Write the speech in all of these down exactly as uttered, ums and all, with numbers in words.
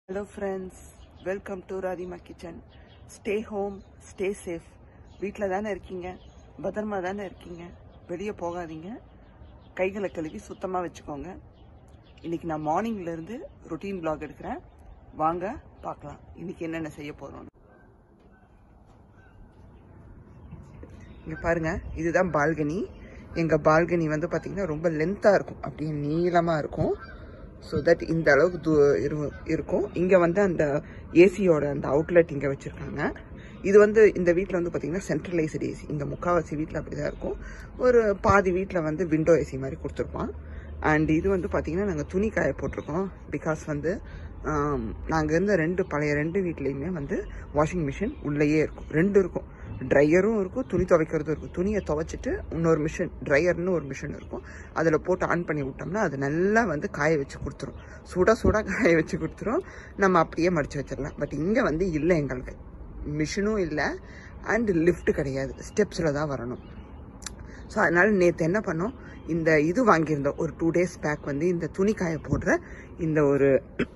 Hello friends, welcome to Radhima Kitchen. Stay home, stay safe. வீட்டில் தானே இருக்கீங்க, பத்திரமா தானே இருக்கீங்க, வெளியே போகாதீங்க, கைகளை கழுவி சுத்தமாக வச்சுக்கோங்க. இன்றைக்கி நான் மார்னிங்லேருந்து ரொட்டீன் vlog எடுக்கிறேன். வாங்க பார்க்கலாம் இன்றைக்கி என்னென்ன செய்ய போகிறோம். இங்கே பாருங்கள், இதுதான் பால்கனி. எங்கள் பால்கனி வந்து பார்த்திங்கன்னா ரொம்ப லென்த்தாக இருக்கும், அப்படியே நீளமாக இருக்கும். ஸோ தட் இந்த அளவுக்கு தூ இருக்கும். இங்கே வந்து அந்த ஏசியோட அந்த அவுட்லெட் இங்கே வச்சுருக்காங்க. இது வந்து இந்த வீட்டில் வந்து பார்த்திங்கன்னா சென்ட்ரலைஸ்டு ஏசி. இந்த முக்கால்வாசி வீட்டில் அப்படி தான் இருக்கும். ஒரு பாதி வீட்டில் வந்து விண்டோ ஏசி மாதிரி கொடுத்துருப்பான். அண்ட் இது வந்து பார்த்திங்கன்னா நாங்கள் துணி காய போட்டிருக்கோம். பிகாஸ் வந்து நாங்கள் இருந்த ரெண்டு பழைய ரெண்டு வீட்லேயுமே வந்து வாஷிங் மிஷின் உள்ளேயே இருக்கும். ரெண்டு இருக்கும், ட்ரையரும் இருக்கும், துணி துவைக்கிறதும் இருக்கும். துணியை துவைச்சிட்டு இன்னொரு மிஷின், ட்ரையர்னு ஒரு மிஷின் இருக்கும். அதில் போட்டு ஆன் பண்ணி விட்டோம்னா அது நல்லா வந்து காய வச்சு கொடுத்துரும். சுட சுட காய வச்சு கொடுத்துரும். நம்ம அப்படியே மடித்து வச்சிடலாம். பட் இங்கே வந்து இல்லை, எங்களுக்கு மிஷினும் இல்லை அண்ட் லிஃப்ட் கிடையாது, ஸ்டெப்ஸில் தான் வரணும். ஸோ அதனால் நேற்று என்ன பண்ணோம், இந்த இது வாங்கியிருந்தோம் ஒரு டூ டேஸ் பேக் வந்து இந்த துணி காய போடுற இந்த ஒரு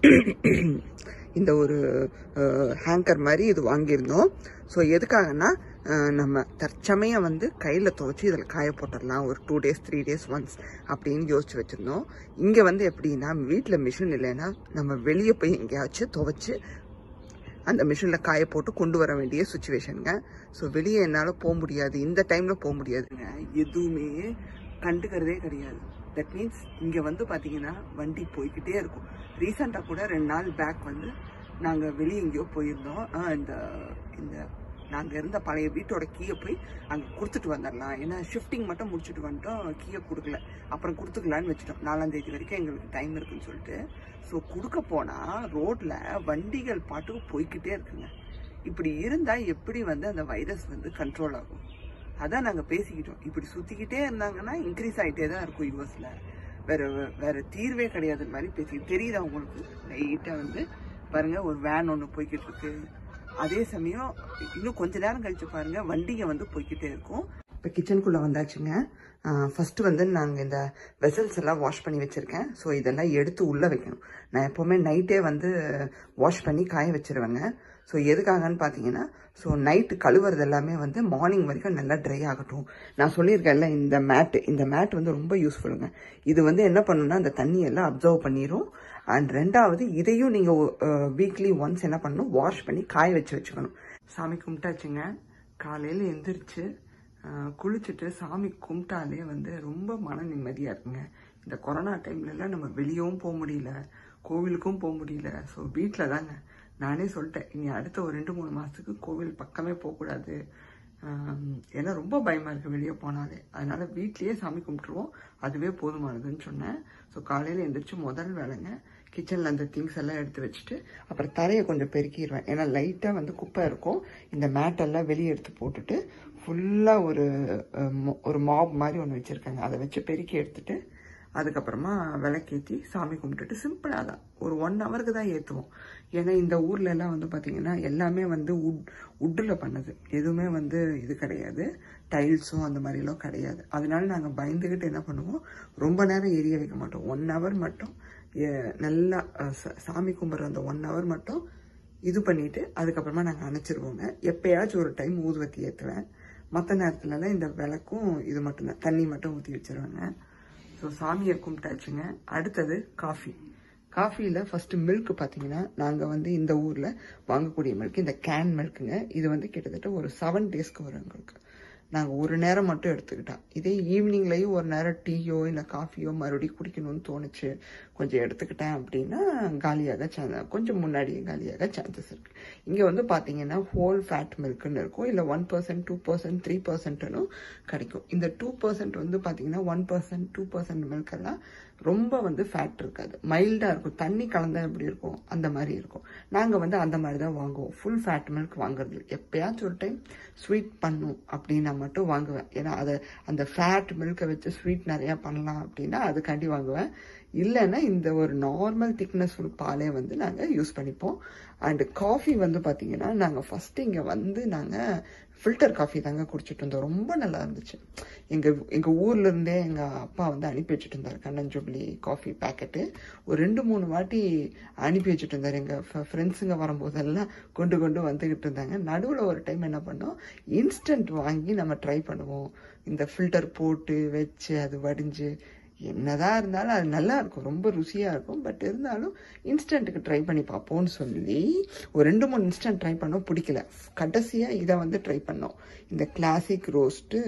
இந்த ஒரு ஹேங்கர் மாதிரி இது வாங்கியிருந்தோம். ஸோ எதுக்காகனா நம்ம தற்சமயம் வந்து கையில் துவைச்சி இதில் காய போட்டுடலாம் ஒரு two days three days once அப்படின்னு யோசிச்சு வச்சுருந்தோம். இங்கே வந்து எப்படின்னா வீட்டில் மிஷின் இல்லைன்னா நம்ம வெளியே போய் எங்கேயாச்சும் துவைச்சி அந்த மிஷினில் காய போட்டு கொண்டு வர வேண்டிய சுச்சுவேஷனுங்க. ஸோ வெளியே என்னால் போக முடியாது, இந்த டைமில் போக முடியாதுங்க. எதுவுமே கண்டுக்கிறதே கிடையாது. தட் மீன்ஸ் இங்கே வந்து பார்த்தீங்கன்னா வண்டி போய்கிட்டே இருக்கும். ரீசெண்டாக கூட ரெண்டு நாள் பேக் வந்து நாங்கள் வெளியே எங்கேயோ போயிருந்தோம். இந்த இந்த நாங்கள் இருந்த பழைய வீட்டோட கீயை போய் அங்கே கொடுத்துட்டு வந்துடலாம், ஏன்னா ஷிஃப்டிங் மட்டும் முடிச்சுட்டு வந்துட்டோம், கீயை கொடுக்கல. அப்புறம் கொடுத்துக்கலான்னு வச்சுட்டோம். நாலாம் தேதி வரைக்கும் எங்களுக்கு டைம் இருக்குன்னு சொல்லிட்டு. ஸோ கொடுக்க போனால் ரோட்டில் வண்டிகள் பாட்டுக்கு போய்கிட்டே இருக்குங்க. இப்படி இருந்தால் எப்படி வந்து அந்த வைரஸ் வந்து கண்ட்ரோல் ஆகும்? அதான் நாங்கள் பேசிக்கிட்டோம். இப்படி சுற்றிக்கிட்டே இருந்தாங்கன்னா இன்க்ரீஸ் ஆகிட்டே தான் இருக்கும் யூஎஸில். வேறு வேறு தீர்வே கிடையாது மாதிரி பேசிக்கிட்டு தெரியுது அவங்களுக்கு. லைட்டாக வந்து பாருங்கள், ஒரு வேன் ஒன்று போய்கிட்டு இருக்கு. அதே சமயம் இன்னும் கொஞ்ச நேரம் கழிச்சு பாருங்கள் வண்டிங்க வந்து போய்கிட்டே இருக்கும். இப்போ கிச்சனுக்குள்ளே வந்தாச்சுங்க. ஃபஸ்ட்டு வந்து நாங்கள் இந்த வெசல்ஸ் எல்லாம் வாஷ் பண்ணி வச்சுருக்கேன். ஸோ இதெல்லாம் எடுத்து உள்ளே வைக்கணும். நான் எப்போவுமே நைட்டே வந்து வாஷ் பண்ணி காய வச்சுருவேங்க. ஸோ எதுக்காகன்னு பார்த்தீங்கன்னா, ஸோ நைட்டு கழுவுறது எல்லாமே வந்து மார்னிங் வரைக்கும் நல்லா ட்ரை ஆகட்டும். நான் சொல்லியிருக்கேன்ல, இந்த மேட்டு இந்த மேட் வந்து ரொம்ப யூஸ்ஃபுல்லுங்க. இது வந்து என்ன பண்ணுன்னா அந்த தண்ணியெல்லாம் அப்சர்வ் பண்ணிடும். அண்ட் ரெண்டாவது இதையும் நீங்கள் வீக்லி ஒன்ஸ் என்ன பண்ணணும், வாஷ் பண்ணி காய வச்சு வச்சுக்கணும். சாமி கும்பிட்டாச்சுங்க. காலையில் எந்திரிச்சு குளிச்சுட்டு சாமி கும்பிட்டாலே வந்து ரொம்ப மன நிம்மதியாக இருக்குங்க. இந்த கொரோனா டைம்லலாம் நம்ம வெளியவும் போக முடியல, கோவிலுக்கும் போக முடியல. ஸோ வீட்டில் தாங்க. நானே சொல்லிட்டேன், இனி அடுத்த ஒரு ரெண்டு மூணு மாதத்துக்கு கோவில் பக்கமே போகக்கூடாது, ஏன்னா ரொம்ப பயமாக இருக்குது வெளியே போனாலே. அதனால் வீட்லேயே சாமி கும்பிட்டுருவோம், அதுவே போதுமானதுன்னு சொன்னேன். ஸோ காலையில் எழுந்திரிச்சு முதல் வேலைங்க கிச்சனில் அந்த திங்ஸ் எல்லாம் எடுத்து வச்சுட்டு அப்புறம் தரையை கொஞ்சம் பெருக்கிடுவேன். ஏன்னா லைட்டாக வந்து குப்பை இருக்கும். இந்த மேட்டெல்லாம் வெளியே எடுத்து போட்டுட்டு ஃபுல்லாக ஒரு ஒரு மாப் மாதிரி ஒன்று வச்சுருக்காங்க, அதை வச்சு பெருக்கி எடுத்துட்டு அதுக்கப்புறமா விளக்கேற்றி சாமி கும்பிட்டுட்டு சிம்பிளாக தான் ஒரு ஒன் ஹவருக்கு தான் ஏற்றுவோம். ஏன்னா இந்த ஊர்ல எல்லாம் வந்து பார்த்திங்கன்னா எல்லாமே வந்து உட் உட்டில் பண்ணது, எதுவுமே வந்து இது கிடையாது, டைல்ஸும் அந்த மாதிரிலாம் கிடையாது. அதனால நாங்கள் பயந்துக்கிட்டு என்ன பண்ணுவோம், ரொம்ப நேரம் எரிய வைக்க மாட்டோம். ஒன் ஹவர் மட்டும் நல்லா சாமி கும்பிட்ற அந்த ஒன் ஹவர் மட்டும் இது பண்ணிவிட்டு அதுக்கப்புறமா நாங்கள் அணைச்சிருவோங்க. எப்போயாச்சும் ஒரு டைம் ஊதுவத்தி ஏற்றுவேன். மற்ற நேரத்துலலாம் இந்த விளக்கும் இது மட்டும்தான், தண்ணி மட்டும் ஊற்றி வச்சுருவேங்க. ஸோ சாமியை கும்பிட்டாச்சுங்க. அடுத்தது காஃபி. காஃபியில் ஃபஸ்ட்டு மில்க் பார்த்தீங்கன்னா நாங்கள் வந்து இந்த ஊரில் வாங்கக்கூடிய மில்க் இந்த கேன் மில்க்குங்க. இது வந்து கிட்டத்தட்ட ஒரு செவன் டேஸ்க்கு வரும் எங்களுக்கு. நாங்கள் ஒரு நேரம் மட்டும் எடுத்துக்கிட்டோம். இதே ஈவினிங்லேயும் ஒரு நேரம் டீயோ இல்லை காஃபியோ மறுபடியும் குடிக்கணும்னு தோணுச்சு, கொஞ்சம் எடுத்துக்கிட்டேன் அப்படின்னா காலியாக சான்ஸ், கொஞ்சம் முன்னாடியே காலியாக சான்சஸ் இருக்குது. இங்கே வந்து பார்த்தீங்கன்னா ஹோல் ஃபேட் மில்க்குன்னு இருக்கும், இல்லை one percent two percent three பர்சன்ட்னும் கிடைக்கும். இந்த டூ பர்சன்ட் வந்து பார்த்தீங்கன்னா ஒன் பர்சன்ட் டூ பர்சன்ட் மில்கெல்லாம் ரொம்ப வந்து ஃபேட் இருக்காது, மைல்டாக இருக்கும். தண்ணி கலந்தால் எப்படி இருக்கும் அந்த மாதிரி இருக்கும். நாங்கள் வந்து அந்த மாதிரி தான் வாங்குவோம். ஃபுல் ஃபேட் மில்க் வாங்குறது எப்போயாச்சும் ஒரு டைம் ஸ்வீட் பண்ணும் அப்படின்னா மட்டும் வாங்குவேன். ஏன்னா அதை அந்த ஃபேட் மில்கை வச்சு ஸ்வீட் நிறையா பண்ணலாம் அப்படின்னா அதுக்காண்டி வாங்குவேன். இல்லைன்னா இந்த ஒரு நார்மல் திக்னஸ் ஃபுல் பாலே வந்து நாங்கள் யூஸ் பண்ணிப்போம். அண்டு காஃபி வந்து பார்த்தீங்கன்னா நாங்கள் ஃபஸ்ட்டு இங்கே வந்து நாங்கள் ஃபில்டர் காஃபி தாங்க குடிச்சிட்டு இருந்தோம். ரொம்ப நல்லா இருந்துச்சு. எங்கள் எங்கள் ஊர்லேருந்தே எங்கள் அப்பா வந்து அனுப்பி வச்சுட்டு இருந்தார் கண்ணஞ்சொல்லி காஃபி பேக்கெட்டு. ஒரு ரெண்டு மூணு வாட்டி அனுப்பி வச்சுட்டு இருந்தார். எங்கள் ஃப்ரெண்ட்ஸுங்க வரும்போதெல்லாம் கொண்டு கொண்டு வந்துக்கிட்டு இருந்தாங்க. நடுவில் ஒரு டைம் என்ன பண்ணோம், இன்ஸ்டன்ட் வாங்கி நம்ம ட்ரை பண்ணுவோம். இந்த ஃபில்டர் போட்டு வச்சு அது வடிஞ்சு என்னதான் இருந்தாலும் அது நல்லா இருக்கும், ரொம்ப ருசியாக இருக்கும். பட் இருந்தாலும் இன்ஸ்டன்ட்டுக்கு ட்ரை பண்ணி பார்ப்போம்னு சொல்லி ஒரு ரெண்டு மூணு இன்ஸ்டன்ட் ட்ரை பண்ணோம், பிடிக்கல. கடைசியாக இதை வந்து ட்ரை பண்ணோம். இந்த கிளாசிக் ரோஸ்ட்டு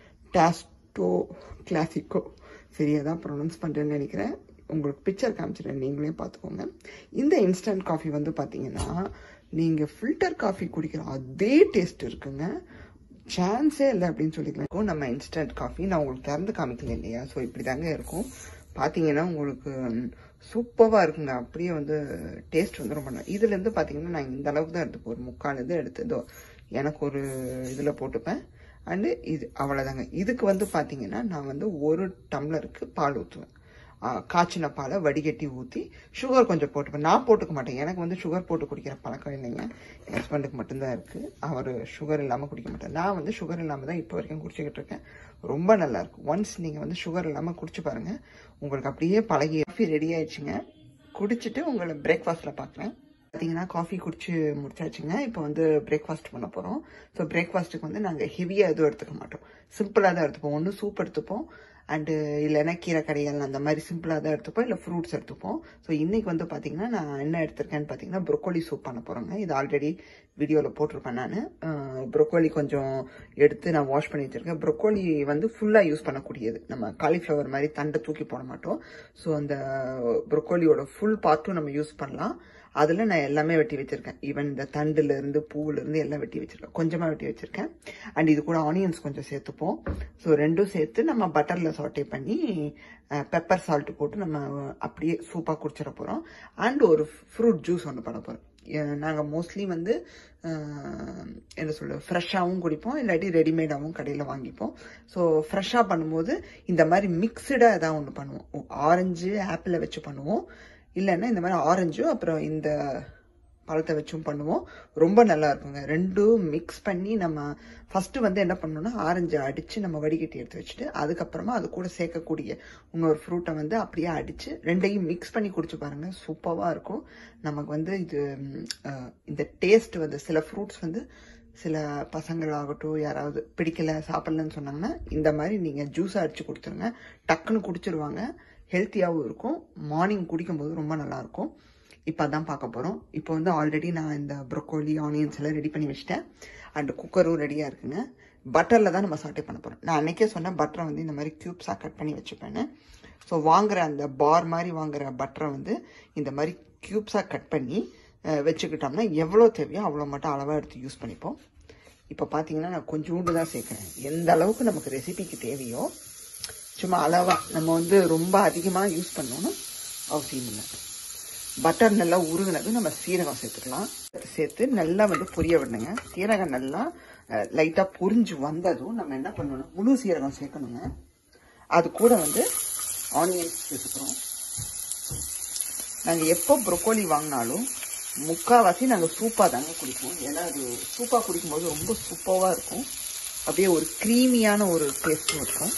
டாஸ்டோ கிளாசிக்கோ சரியாக தான் ப்ரொனவுன்ஸ் பண்ணுறேன்னு நினைக்கிறேன். உங்களுக்கு பிக்சர் காமிச்சிடுறேன், நீங்களே பார்த்துக்கோங்க. இந்த இன்ஸ்டன்ட் காஃபி வந்து பார்த்தீங்கன்னா நீங்கள் ஃபில்டர் காஃபி குடிக்கிற அதே டேஸ்ட் இருக்குங்க, சான்ஸே இல்லை அப்படின்னு சொல்லிக்கலாம். நம்ம இன்ஸ்டன்ட் காஃபி நான் உங்களுக்கு திறந்து காமிக்கல இல்லையா, ஸோ இப்படி தாங்க இருக்கும். பார்த்தீங்கன்னா உங்களுக்கு சூப்பராக இருக்குங்க. அப்படியே வந்து டேஸ்ட் வந்து ரொம்ப நல்லா. இதுலேருந்து பார்த்தீங்கன்னா நான் இந்த அளவுக்கு தான் எடுத்துப்போம், ஒரு முக்கால் இது எடுத்ததோ எனக்கு ஒரு இதில் போட்டுப்பேன். அண்டு இது அவ்வளோதாங்க. இதுக்கு வந்து பார்த்தீங்கன்னா நான் வந்து ஒரு டம்ளருக்கு பால் ஊற்றுவேன். காய்ச்சின பாலை வடிகட்டி ஊற்றி சுகர் கொஞ்சம் போட்டுப்பேன். நான் போட்டுக்க மாட்டேன், எனக்கு வந்து சுகர் போட்டு குடிக்கிற பழக்கம் இல்லைங்க. என் ஹஸ்பண்டுக்கு மட்டும்தான் இருக்குது, அவர் சுகர் இல்லாமல் குடிக்க மாட்டேன். நான் வந்து சுகர் இல்லாமல் தான் இப்போ வரைக்கும் குடிச்சிக்கிட்டு இருக்கேன். ரொம்ப நல்லாயிருக்கும். ஒன்ஸ் நீங்கள் வந்து சுகர் இல்லாமல் குடிச்சு பாருங்கள், உங்களுக்கு அப்படியே பழகி. காஃபி ரெடி ஆயிடுச்சுங்க. குடிச்சிட்டு உங்களை பிரேக்ஃபாஸ்ட்டில் பார்க்குறேன். பார்த்தீங்கன்னா காஃபி குடிச்சு முடிச்சாச்சுங்க. இப்போ வந்து பிரேக்ஃபாஸ்ட் பண்ண போகிறோம். ஸோ பிரேக்ஃபாஸ்ட்டுக்கு வந்து நாங்கள் ஹெவியாக எதுவும் எடுத்துக்க மாட்டோம், சிம்பிளாக தான் எடுத்துப்போம். ஒன்று சூப் எடுத்துப்போம், அண்டு இல்லைன்னா கீரை கடைகள் அந்த மாதிரி சிம்பிளாக தான் எடுத்துப்போம், இல்லை ஃப்ரூட்ஸ் எடுத்துப்போம். ஸோ இன்றைக்கி வந்து பார்த்திங்கன்னா நான் என்ன எடுத்திருக்கேன்னு பார்த்தீங்கன்னா ப்ரொக்கோலி சூப் பண்ண போகிறேங்க. இது ஆல்ரெடி வீடியோவில் போட்டிருப்பேன் நான். ப்ரொக்கோலி கொஞ்சம் எடுத்து நான் வாஷ் பண்ணி வச்சுருக்கேன். ப்ரொக்கோலி வந்து ஃபுல்லாக யூஸ் பண்ணக்கூடியது, நம்ம காலிஃப்ளவர் மாதிரி தண்டை தூக்கி போட மாட்டோம். ஸோ அந்த ப்ரொக்கோலியோட ஃபுல் பார்ட்டும் நம்ம யூஸ் பண்ணலாம். அதில் நான் எல்லாமே வெட்டி வச்சுருக்கேன். ஈவன் இந்த தண்டுலேருந்து பூவிலேருந்து எல்லாம் வெட்டி வச்சுருக்கேன், கொஞ்சமாக வெட்டி வச்சுருக்கேன். அண்ட் இது கூட ஆனியன்ஸ் கொஞ்சம் சேர்த்துப்போம். ஸோ ரெண்டும் சேர்த்து நம்ம பட்டரில் சாட்டே பண்ணி பெப்பர் சால்ட்டு போட்டு நம்ம அப்படியே சூப்பாக குடிச்சிட போகிறோம். அண்ட் ஒரு ஃப்ரூட் ஜூஸ் ஒன்று பண்ண போகிறோம். நாங்கள் மோஸ்ட்லி வந்து என்ன சொல்ல ஃப்ரெஷ்ஷாகவும் குடிப்போம், இல்லாட்டி ரெடிமேடாகவும் கடையில் வாங்கிப்போம். ஸோ ஃப்ரெஷ்ஷாக பண்ணும்போது இந்த மாதிரி மிக்சடாக எதாவது ஒன்று பண்ணுவோம். ஆரஞ்சு ஆப்பிளை வச்சு பண்ணுவோம், இல்லைன்னா இந்த மாதிரி ஆரஞ்சும் அப்புறம் இந்த பழத்தை வச்சும் பண்ணுவோம். ரொம்ப நல்லா இருக்குங்க. ரெண்டும் மிக்ஸ் பண்ணி நம்ம ஃபஸ்ட்டு வந்து என்ன பண்ணணும்னா ஆரஞ்சை அடித்து நம்ம வடிகட்டி எடுத்து வச்சுட்டு அதுக்கப்புறமா அது கூட சேர்க்கக்கூடிய இன்னொரு ஃப்ரூட்டை வந்து அப்படியே அடித்து ரெண்டையும் மிக்ஸ் பண்ணி குடிச்சு பாருங்கள், சூப்பராக இருக்கும். நமக்கு வந்து இது இந்த டேஸ்ட் வந்து சில ஃப்ரூட்ஸ் வந்து சில பசங்களாகட்டும் யாராவது பிடிக்கல சாப்பிட்லன்னு சொன்னாங்கன்னா இந்த மாதிரி நீங்கள் ஜூஸாக அடித்து கொடுத்துருங்க, டக்குன்னு குடிச்சிருவாங்க. ஹெல்த்தியாகவும் இருக்கும், மார்னிங் குடிக்கும்போது ரொம்ப நல்லாயிருக்கும். இப்போ அதான் பார்க்க போகிறோம். இப்போ வந்து ஆல்ரெடி நான் இந்த ப்ரொக்கோலி ஆனியன்ஸ் எல்லாம் ரெடி பண்ணி வச்சிட்டேன். அண்ட் குக்கரும் ரெடியாக இருக்குங்க. பட்டரில் தான் நம்ம சாட்டே பண்ண போகிறோம். நான் அன்றைக்கே சொன்னேன் பட்டரை வந்து இந்த மாதிரி க்யூப்ஸாக கட் பண்ணி வச்சுப்பேன்னு. ஸோ வாங்குகிற அந்த பார் மாதிரி வாங்குகிற பட்டரை வந்து இந்த மாதிரி க்யூப்ஸாக கட் பண்ணி வச்சுக்கிட்டோம்னா எவ்வளோ தேவையோ அவ்வளோ மட்டும் அளவாக எடுத்து யூஸ் பண்ணிப்போம். இப்போ பார்த்தீங்கன்னா நான் கொஞ்சோண்டு தான் சேர்க்குறேன். எந்த அளவுக்கு நமக்கு ரெசிபிக்கு தேவையோ சும்மா அளவாக, நம்ம வந்து ரொம்ப அதிகமாக யூஸ் பண்ணோன்னா அவசியம் இல்லை. பட்டர் நல்லா உருகுனது நம்ம சீரகம் சேர்த்துக்கலாம். சேர்த்து நல்லா வந்து பொரிய விடணுங்க. சீரகம் நல்லா லைட்டாக பொரிஞ்சு வந்ததும் நம்ம என்ன பண்ணணும், முழு சீரகம் சேர்க்கணுங்க. அது கூட வந்து ஆனியன்ஸ் சேர்த்துக்கிறோம். நாங்கள் எப்போ ப்ரொக்கோலி வாங்கினாலும் முக்கால்வாசி நாங்கள் சூப்பாக தாங்க குடிப்போம். ஏன்னா அது சூப்பாக குடிக்கும்போது ரொம்ப சூப்பராக இருக்கும், அப்படியே ஒரு க்ரீமியான ஒரு டேஸ்ட்டும் இருக்கும்.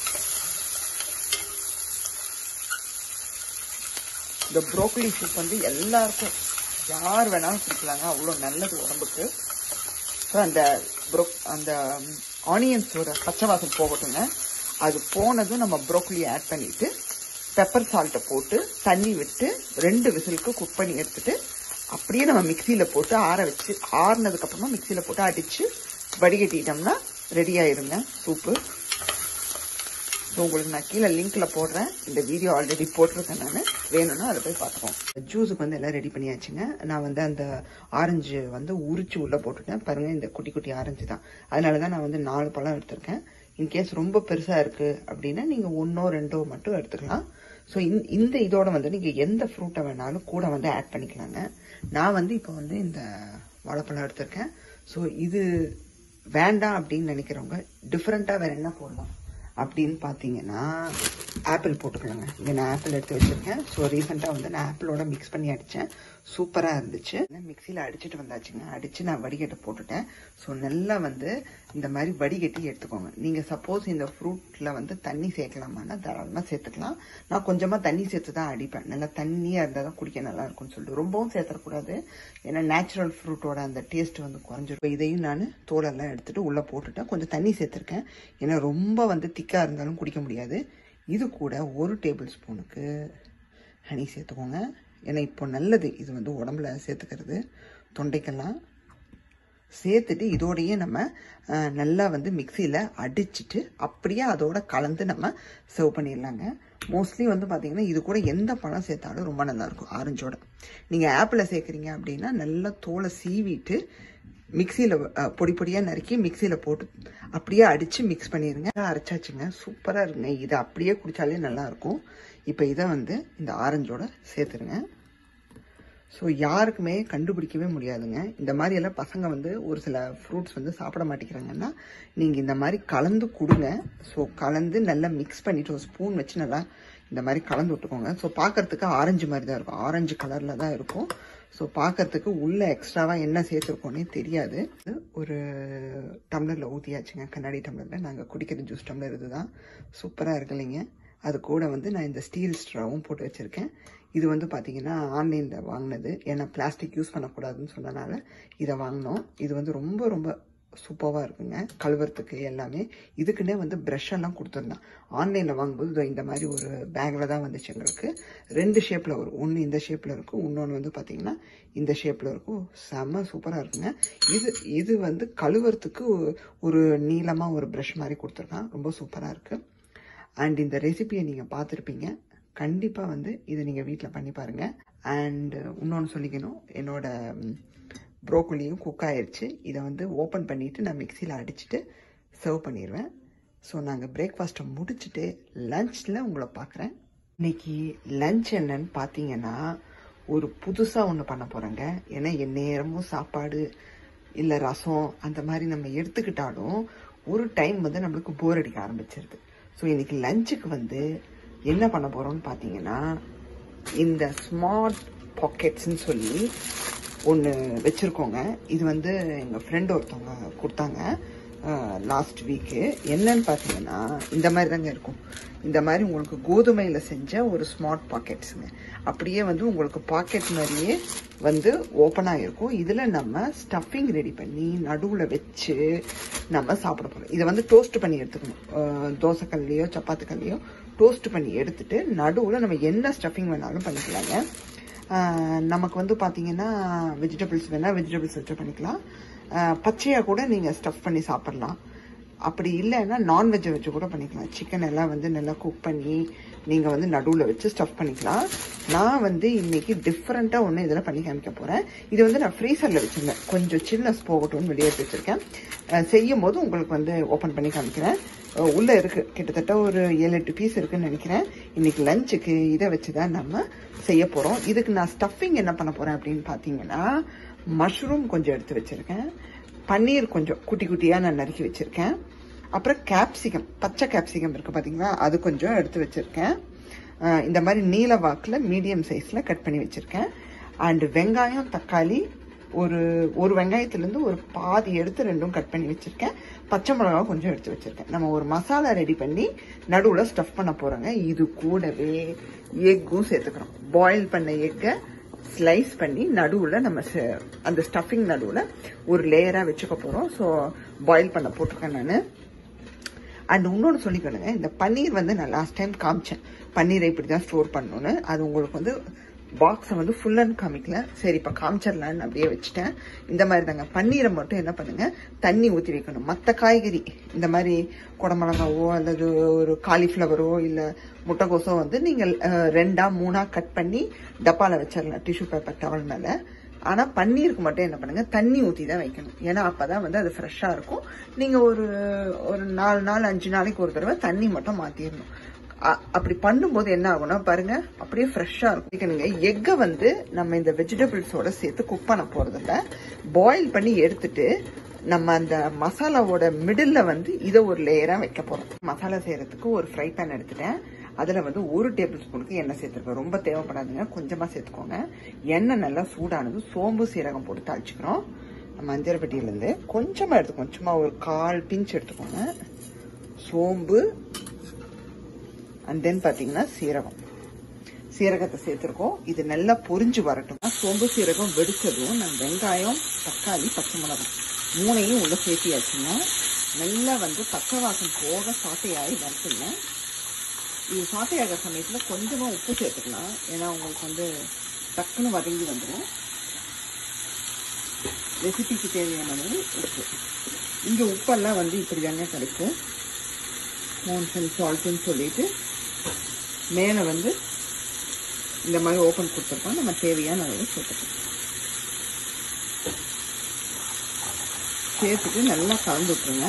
இந்த ப்ரோக்கலி சூப் வந்து எல்லாருக்கும் யார் வேணாலும் குடிக்கலாங்க, அவ்வளோ நல்லது உடம்புக்கு. ஸோ அந்த ப்ரோ அந்த ஆனியன்ஸோட பச்சை வாசம் போகட்டுங்க. அது போனதும் நம்ம ப்ரோக்கலியை ஆட் பண்ணிவிட்டு பெப்பர் சால்ட்டை போட்டு தண்ணி விட்டு ரெண்டு விசிலுக்கு குக் பண்ணி எடுத்துட்டு அப்படியே நம்ம மிக்சியில் போட்டு ஆற வச்சு ஆறுனதுக்கப்புறமா மிக்சியில் போட்டு அடித்து வடிகட்டிட்டோம்னா ரெடி ஆயிருங்க சூப்பு. ஸோ உங்களுக்கு நான் கீழே லிங்க்கில் போடுறேன், இந்த வீடியோ ஆல்ரெடி போட்டிருக்கேன் நான், வேணும்னா அதை போய் பார்த்துக்கோங்க. ஜூஸுக்கு வந்து எல்லாம் ரெடி பண்ணியாச்சுங்க. நான் வந்து அந்த ஆரஞ்சு வந்து உரிச்சு உள்ளே போட்டுட்டேன் பாருங்கள், இந்த குட்டி குட்டி ஆரஞ்சு தான், அதனால தான் நான் வந்து நாலு பழம் எடுத்திருக்கேன். இன்கேஸ் ரொம்ப பெருசாக இருக்குது அப்படின்னா நீங்கள் ஒன்றோ ரெண்டோ மட்டும் எடுத்துக்கலாம். ஸோ இந்த இதோட வந்து நீங்கள் எந்த ஃப்ரூட்டை வேணாலும் கூட வந்து ஆட் பண்ணிக்கலாங்க. நான் வந்து இப்போ வந்து இந்த வாழைப்பழம் எடுத்திருக்கேன். ஸோ இது வேண்டாம் அப்படின்னு நினைக்கிறவங்க டிஃப்ரெண்ட்டாக வேறு என்ன போடலாம் அப்படின்னு பார்த்தீங்கன்னா ஆப்பிள் போட்டுக்கலாங்க. இங்கே நான் ஆப்பிள் எடுத்து வச்சுருக்கேன். ஸோ ரீசெண்டாக வந்து நான் ஆப்பிளோட மிக்ஸ் பண்ணி அடித்தேன். சூப்பராக இருந்துச்சு. மிக்சியில் அடிச்சுட்டு வந்தாச்சுங்க. அடித்து நான் வடிகட்ட போட்டுட்டேன். ஸோ நல்லா வந்து இந்த மாதிரி வடிகட்டி எடுத்துக்கோங்க. நீங்கள் சப்போஸ் இந்த ஃப்ரூட்டில் வந்து தண்ணி சேர்க்கலாமான்னா தாராளமாக சேர்த்துக்கலாம். நான் கொஞ்சமாக தண்ணி சேர்த்து தான் அடிப்பேன். நல்லா தண்ணியாக இருந்தால் தான் குடிக்க நல்லா இருக்கும்னு சொல்லிட்டு ரொம்பவும் சேர்த்துக்கூடாது. ஏன்னா நேச்சுரல் ஃப்ரூட்டோட அந்த டேஸ்ட் வந்து குறைஞ்சிடும். இதையும் நான் தோலெல்லாம் எடுத்துகிட்டு உள்ளே போட்டுட்டேன். கொஞ்சம் தண்ணி சேர்த்துருக்கேன். ஏன்னா ரொம்ப வந்து திக்காக இருந்தாலும் குடிக்க முடியாது. இது கூட ஒரு டேபிள் ஸ்பூனுக்கு ஹனி சேர்த்துக்கோங்க. ஏன்னா இப்போ நல்லது இது வந்து உடம்புல சேர்த்துக்கிறது. தொண்டைக்கெல்லாம் சேர்த்துட்டு இதோடையே நம்ம நல்லா வந்து மிக்சியில் அடிச்சுட்டு அப்படியே அதோட கலந்து நம்ம சர்வ் பண்ணிடலாங்க. மோஸ்ட்லி வந்து பார்த்தீங்கன்னா இது கூட எந்த பழம் சேர்த்தாலும் ரொம்ப நல்லாயிருக்கும். ஆரஞ்சோட நீங்கள் ஆப்பிளை சேர்க்குறீங்க அப்படின்னா நல்லா தோலை சீவிட்டு மிக்சியில் பொடி பொடியாக நறுக்கி மிக்சியில் போட்டு அப்படியே அடித்து மிக்ஸ் பண்ணிடுங்க. அரைச்சாச்சுங்க. சூப்பராக இருக்குங்க. இதை அப்படியே குடித்தாலே நல்லாயிருக்கும். இப்போ இதை வந்து இந்த ஆரஞ்சோட சேர்த்துருங்க. ஸோ யாருக்குமே கண்டுபிடிக்கவே முடியாதுங்க. இந்த மாதிரி எல்லாம் பசங்க வந்து ஒரு சில ஃப்ரூட்ஸ் வந்து சாப்பிட மாட்டேங்கிறாங்கன்னா நீங்கள் இந்த மாதிரி கலந்து கொடுங்க. ஸோ கலந்து நல்லா மிக்ஸ் பண்ணிவிட்டு ஒரு ஸ்பூன் வச்சு நல்லா இந்த மாதிரி கலந்து விட்டுக்கோங்க. ஸோ பார்க்குறதுக்கு ஆரஞ்சு மாதிரி தான் இருக்கும். ஆரஞ்சு கலரில் தான் இருக்கும். ஸோ பார்க்கறதுக்கு உள்ளே எக்ஸ்ட்ராவாக என்ன சேர்த்துருக்கோன்னே தெரியாது. ஒரு டம்ளரில் ஊற்றியாச்சுங்க. கண்ணாடி டம்ளரில் நாங்கள் குடிக்கிற ஜூஸ் டம்ளர் இது தான். சூப்பராக இருக்கு இல்லைங்க. அது கூட வந்து நான் இந்த ஸ்டீல் ஸ்ட்ராவும் போட்டு வச்சுருக்கேன். இது வந்து பார்த்திங்கன்னா ஆன்லைனில் வாங்கினது. ஏன்னா பிளாஸ்டிக் யூஸ் பண்ணக்கூடாதுன்னு சொன்னனால இதை வாங்கினோம். இது வந்து ரொம்ப ரொம்ப சூப்பராக இருக்குங்க. கழுவுறதுக்கு எல்லாமே இதுக்குன்னே வந்து ப்ரஷ்ஷெல்லாம் கொடுத்துருந்தேன். ஆன்லைனில் வாங்கும்போது இந்த மாதிரி ஒரு பேக்கில் தான் வந்துச்சு எங்களுக்கு. ரெண்டு ஷேப்பில் வரும். ஒன்று இந்த ஷேப்பில் இருக்கும், இன்னொன்று வந்து பார்த்திங்கன்னா இந்த ஷேப்பில் இருக்கும். செம்ம சூப்பராக இருக்குங்க. இது இது வந்து கழுவுறதுக்கு ஒரு நீளமாக ஒரு ப்ரஷ் மாதிரி கொடுத்துருக்கான். ரொம்ப சூப்பராக இருக்குது. அண்ட் இந்த ரெசிபியை நீங்கள் பார்த்துருப்பீங்க. கண்டிப்பாக வந்து இதை நீங்கள் வீட்டில் பண்ணி பாருங்கள். அண்டு இன்னொன்று சொல்லிக்கணும், என்னோட ப்ரோக்கோலியும் குக் ஆயிடுச்சு. இதை வந்து ஓப்பன் பண்ணிவிட்டு நான் மிக்சியில் அடிச்சுட்டு சர்வ் பண்ணிடுவேன். ஸோ நாங்கள் பிரேக்ஃபாஸ்ட்டை முடிச்சுட்டு லஞ்சில் உங்களை பார்க்குறேன். இன்னைக்கு லஞ்ச் என்னன்னு பார்த்தீங்கன்னா ஒரு புதுசாக ஒன்று பண்ண போகிறேங்க. ஏன்னா என் நேரமும் சாப்பாடு இல்லை ரசம் அந்த மாதிரி நம்ம எடுத்துக்கிட்டாலும் ஒரு டைம் வந்து நம்மளுக்கு போர் அடிக்க ஆரம்பிச்சிருது. ஸோ இன்றைக்கி லஞ்சுக்கு வந்து என்ன பண்ண போகிறோம்னு பார்த்தீங்கன்னா இந்த ஸ்மார்ட் பாக்கெட்ஸ்ன்னு சொல்லி ஒன்று வச்சுருக்கோங்க. இது வந்து எங்கள் ஃப்ரெண்டு ஒருத்தவங்க கொடுத்தாங்க லாஸ்ட் வீக்கு. என்னன்னு பார்த்தீங்கன்னா இந்த மாதிரி தாங்க இருக்கும். இந்த மாதிரி உங்களுக்கு கோதுமையில் செஞ்ச ஒரு ஸ்மார்ட் பாக்கெட்ஸுங்க. அப்படியே வந்து உங்களுக்கு பாக்கெட் மாதிரியே வந்து ஓப்பனாக இருக்கும். இதில் நம்ம ஸ்டஃபிங் ரெடி பண்ணி நடுவில் வச்சு நம்ம சாப்பிட போகிறோம். இதை வந்து டோஸ்ட் பண்ணி எடுத்துக்கணும். தோசைக்கல்லையோ சப்பாத்திக்கல்லையோ டோஸ்ட் பண்ணி எடுத்துட்டு நடுவில் நம்ம என்ன ஸ்டஃபிங் வேணாலும் பண்ணிக்கலாங்க. நமக்கு வந்து பார்த்தீங்கன்னா வெஜிடபிள்ஸ் வேணால் வெஜிடபிள்ஸ் வச்சு பண்ணிக்கலாம். பச்சையாக கூட நீங்கள் ஸ்டஃப் பண்ணி சாப்பிட்லாம். அப்படி இல்லைன்னா நான்வெஜ்ஜை வச்சு கூட பண்ணிக்கலாம். சிக்கன் எல்லாம் வந்து நல்லா குக் பண்ணி நீங்கள் வந்து நடுவில் வச்சு ஸ்டஃப் பண்ணிக்கலாம். நான் வந்து இன்றைக்கி டிஃப்ரெண்ட்டாக ஒன்று இதில் பண்ணி காமிக்க போகிறேன். இது வந்து நான் ஃப்ரீசரில் வச்சுருந்தேன். கொஞ்சம் சில்னஸ் போகட்டும்னு வெளியே எடுத்து வச்சுருக்கேன். செய்யும் போது உங்களுக்கு வந்து ஓப்பன் பண்ணி காமிக்கிறேன். உள்ளே இருக்குது கிட்டத்தட்ட ஒரு ஏழு எட்டு பீஸ் இருக்குதுன்னு நினைக்கிறேன். இன்றைக்கி லஞ்சுக்கு இதை வச்சு தான் நம்ம செய்ய போகிறோம். இதுக்கு நான் ஸ்டஃபிங் என்ன பண்ண போகிறேன் அப்படின்னு பார்த்தீங்கன்னா மஷ்ரூம் கொஞ்சம் எடுத்து வச்சுருக்கேன். பன்னீர் கொஞ்சம் குட்டி குட்டியாக நான் நறுக்கி வச்சுருக்கேன். அப்புறம் கேப்சிகம், பச்சை கேப்சிகம் இருக்குது பார்த்தீங்களா, அது கொஞ்சம் எடுத்து வச்சுருக்கேன். இந்த மாதிரி நீல வாக்கில் மீடியம் சைஸில் கட் பண்ணி வச்சுருக்கேன். அண்டு வெங்காயம் தக்காளி ஒரு ஒரு வெங்காயத்துலேருந்து ஒரு பாதி எடுத்து ரெண்டும் கட் பண்ணி வச்சுருக்கேன். பச்சை மிளகா கொஞ்சம் எடுத்து வச்சுருக்கேன். நம்ம ஒரு மசாலா ரெடி பண்ணி நடுவில் ஸ்டஃப் பண்ண போகிறோங்க. இது கூடவே எக்கும் சேர்த்துக்கிறோம். பாயில் பண்ண எக்கை ஸ்லைஸ் பண்ணி நடுவில் நம்ம அந்த ஸ்டஃபிங் நடுவில் ஒரு லேயராக வச்சுக்க போகிறோம். ஸோ பாயில் பண்ண போட்டிருக்கேன் நான். அண்ட் இன்னொன்று சொல்லிக்கணுங்க, இந்த பன்னீர் வந்து நான் லாஸ்ட் டைம் காமிச்சேன். பன்னீரை இப்படி தான் ஸ்டோர் பண்ணணுன்னு. அது உங்களுக்கு வந்து பாக்ஸை வந்து ஃபுல் அண்ட் காமிக்கல. சரி இப்போ காமிச்சிடலான்னு அப்படியே வச்சுட்டேன். இந்த மாதிரி தாங்க. பன்னீரை மட்டும் என்ன பண்ணுங்க, தண்ணி ஊற்றி வைக்கணும். மற்ற காய்கறி இந்த மாதிரி குடமிளகாவோ அல்லது ஒரு காலிஃப்ளவரோ இல்லை முட்டைக்கோஸோ வந்து நீங்கள் ரெண்டா மூணா கட் பண்ணி டப்பாவில் வச்சிடலாம் டிஷ்யூ பேப்பர் டவல் மேலே. ஆனால் பன்னீருக்கு மட்டும் என்ன பண்ணுங்க, தண்ணி ஊற்றி தான் வைக்கணும். ஏன்னா அப்போ தான் வந்து அது ஃப்ரெஷ்ஷாக இருக்கும். நீங்கள் ஒரு ஒரு நாலு நாள் அஞ்சு நாளைக்கு ஒரு தடவை தண்ணி மட்டும் மாற்றிடணும். அப்படி பண்ணும்போது என்ன ஆகும்னா பாருங்க, அப்படியே ஃப்ரெஷ்ஷா இருக்கும். எக்கை வந்து நம்ம இந்த வெஜிடபிள்ஸோட சேர்த்து குக் பண்ண போறதில்ல, பாயில் பண்ணி எடுத்துட்டு நம்ம அந்த மசாலாவோட மிடில் வந்து இதை ஒரு லேயரா வைக்க போறோம். மசாலா செய்யறதுக்கு ஒரு ஃப்ரை பேன் எடுத்துட்டேன். அதில் வந்து ஒரு டேபிள் ஸ்பூனுக்கு எண்ணெய் சேர்த்துருக்கோம். ரொம்ப தேவைப்படாதுங்க, கொஞ்சமாக சேர்த்துக்கோங்க. எண்ணெய் நல்லா சூடானது சோம்பு சீரகம் போட்டு தாளிச்சுக்கிறோம். மஞ்சள் பெட்டியிலேருந்து கொஞ்சமாக எடுத்துக்கோங்க, சும்மா ஒரு கால் பிஞ்ச் எடுத்துக்கோங்க சோம்பு. அண்ட் தென் பார்த்தீங்கன்னா சீரகம், சீரகத்தை சேர்த்துருக்கோம். இது நல்லா பொரிஞ்சு வரட்டும். சோம்பு சீரகம் வெடிச்சதும் நான் வெங்காயம் தக்காளி பச்சை மிளகாய் மூணையும் உள்ள சேர்த்தியாச்சுங்க. நல்லா வந்து பச்சை வாசம் போக சாட்டையாகி வரட்டுங்க. இது சாட்டையாகிற சமயத்தில் கொஞ்சமாக உப்பு சேர்த்துக்கலாம், ஏன்னா உங்களுக்கு வந்து டக்குன்னு வதங்கி வந்துடும். ரெசிபிக்கு தேவையானது உப்பு. இங்கே உப்பெல்லாம் வந்து இப்படி தாங்க கிடைக்கும், மோன்சன் சால்ட்டுன்னு சொல்லிட்டு மேலே வந்து இந்த மாதிரி ஓப்பன் கொடுத்துருப்போம். நம்ம தேவையான அளவு சேர்த்துக்கலாம். சேர்த்துட்டு நல்லா கலந்து விட்டுருங்க.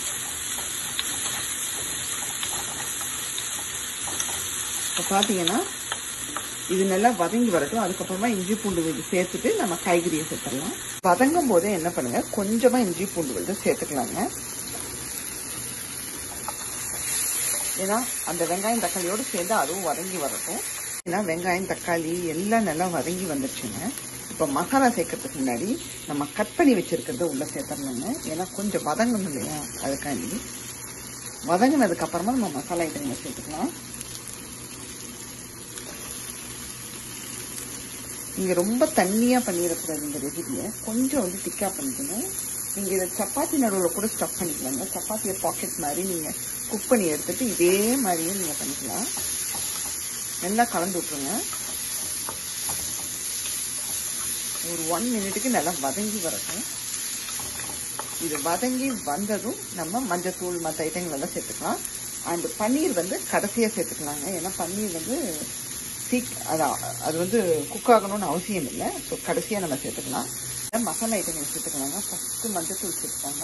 இப்போ பார்த்தீங்கன்னா இது நல்லா வதங்கி வரட்டும். அதுக்கப்புறமா இஞ்சி பூண்டு விழுது சேர்த்துட்டு நம்ம காய்கறியை சேர்த்துடலாம். வதங்கும் போதே என்ன பண்ணுங்க, கொஞ்சமாக இஞ்சி பூண்டு விழுது சேர்த்துக்கலாங்க. ஏன்னா அந்த வெங்காயம் தக்காளியோடு சேர்ந்து அதுவும் வதங்கி வரட்டும். ஏன்னா வெங்காயம் தக்காளி எல்லாம் நல்லா வதங்கி வந்துருச்சுங்க. இப்போ மசாலா சேர்க்கறதுக்கு முன்னாடி நம்ம கட் பண்ணி வச்சிருக்கிறத உள்ள சேர்த்துடலாங்க. ஏன்னா கொஞ்சம் வதங்கணும் இல்லையா, அதுக்காண்டி. வதங்கினதுக்கு அப்புறமா நம்ம மசாலா ஐட்டங்களை சேர்த்துக்கலாம். நீங்க ரொம்ப தண்ணியா பண்ணிடக்கூடாது இந்த ரெசிபியை, கொஞ்சம் வந்து திக்கா பண்ணிக்கணும். நீங்க இதை சப்பாத்தி நடுவில் கூட ஸ்டஃப் பண்ணிக்கலாங்க. சப்பாத்தியை பாக்கெட் மாதிரி நீங்க குக் பண்ணி எடுத்துட்டு இதே மாதிரியே நீங்க பண்ணிக்கலாம். நல்லா கலந்து விட்டுருங்க. ஒரு ஒன் மினிட்டுக்கு நல்லா வதங்கி வரட்டும். இது வதங்கி வந்ததும் நம்ம மஞ்சத்தூள் மற்ற ஐட்டங்கள் எல்லாம் சேர்த்துக்கலாம். அண்ட் பன்னீர் வந்து கடைசியாக சேர்த்துக்கலாங்க. ஏன்னா பன்னீர் வந்து சீக் அது அது வந்து குக் ஆகணும்னு அவசியம் இல்லை. ஸோ கடைசியாக நம்ம சேர்த்துக்கலாம். மசாலா ஐட்டங்கள் சேர்த்துக்கலாங்க. ஃபஸ்ட்டு மஞ்சத்தூள் சேர்த்துக்கோங்க,